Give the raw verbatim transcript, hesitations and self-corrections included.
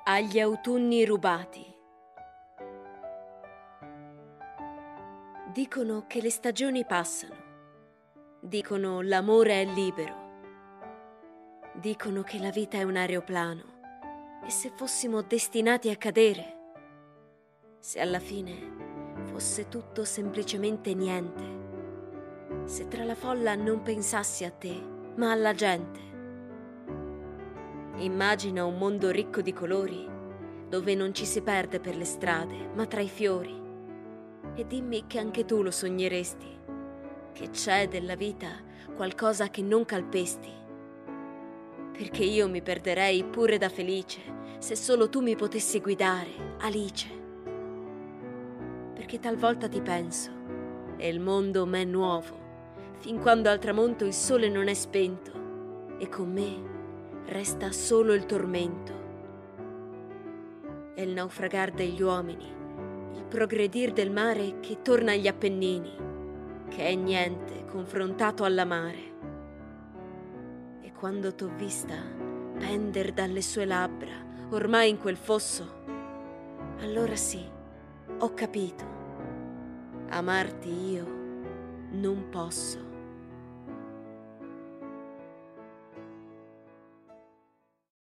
Agli autunni rubati. Dicono che le stagioni passano. Dicono l'amore è libero. Dicono che la vita è un aeroplano e se fossimo destinati a cadere, se alla fine fosse tutto semplicemente niente, se tra la folla non pensassi a te, ma alla gente. Immagina un mondo ricco di colori, dove non ci si perde per le strade, ma tra i fiori. E dimmi che anche tu lo sogneresti, che c'è della vita qualcosa che non calpesti. Perché io mi perderei pure da felice, se solo tu mi potessi guidare, Alice. Perché talvolta ti penso, e il mondo m'è nuovo, fin quando al tramonto il sole non è spento, e con me resta solo il tormento. È il naufragar degli uomini, il progredir del mare che torna agli Appennini, che è niente confrontato alla mare. E quando t'ho vista pender dalle sue labbra, ormai in quel fosso, allora sì, ho capito. Amarti io non posso.